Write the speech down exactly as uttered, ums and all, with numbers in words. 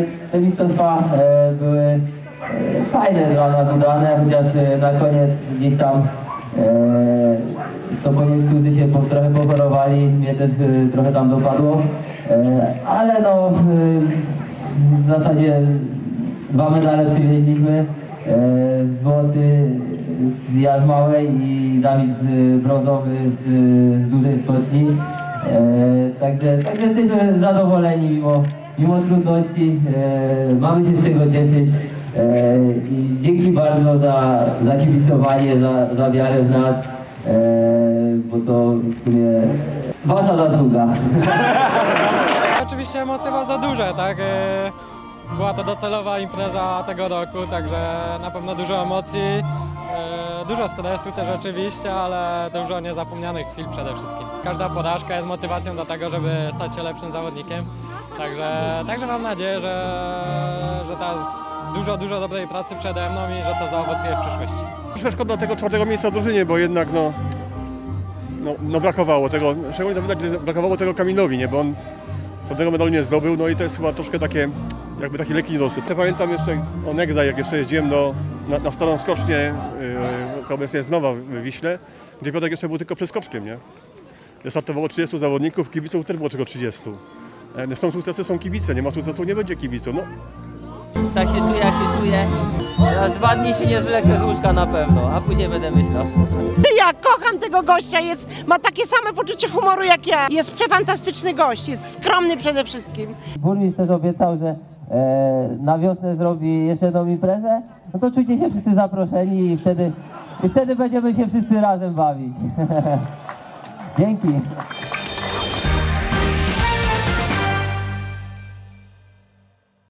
te mistrzostwa e, były e, fajne dla nas udane, chociaż e, na koniec gdzieś tam e, to po niektórzy się po, trochę pochorowali, mnie też e, trochę tam dopadło, e, ale no e, w zasadzie dwa medale przywieźliśmy, e, złoty z Jaż Małej i Dawid brązowy z, z dużej stoczni. E, także, także jesteśmy zadowoleni mimo, mimo trudności, e, mamy się z czego cieszyć e, i dzięki bardzo za, za kibicowanie, za, za wiarę w nas, e, bo to w sumie wasza zasługa. Oczywiście emocje bardzo duże, tak? Była to docelowa impreza tego roku, także na pewno dużo emocji, dużo stresu też oczywiście, ale dużo niezapomnianych chwil przede wszystkim. Każda porażka jest motywacją do tego, żeby stać się lepszym zawodnikiem, także, także mam nadzieję, że, że teraz dużo, dużo dobrej pracy przede mną i że to zaowocuje w przyszłości. Troszkę szkoda tego czwartego miejsca w drużynie, bo jednak no, no, no brakowało tego, szczególnie to widać, że brakowało tego Kamilowi, nie, bo on żadnego medalu nie zdobył, no i to jest chyba troszkę takie, jakby taki lekki niedosyt. Ja pamiętam jeszcze onegdaj, jak jeszcze jeździłem do, na, na starą skocznię, yy, która obecnie jest nowa w Wiśle, gdzie Piotrek jeszcze był tylko przeskoczkiem, nie? Startowało trzydziestu zawodników, kibiców też było tylko trzydziestu. E, są sukcesy, są kibice, nie ma sukcesu, nie będzie kibiców. No. Tak się czuję, jak się czuję. Teraz dwa dni się nie zwleknę z łóżka na pewno, a później będę myślał. Ja kocham tego gościa, jest, ma takie same poczucie humoru jak ja. Jest przefantastyczny gość, jest skromny przede wszystkim. Burmistrz też obiecał, że e, na wiosnę zrobi jeszcze jedną imprezę. No to czujcie się wszyscy zaproszeni i wtedy, i wtedy będziemy się wszyscy razem bawić. Dzięki.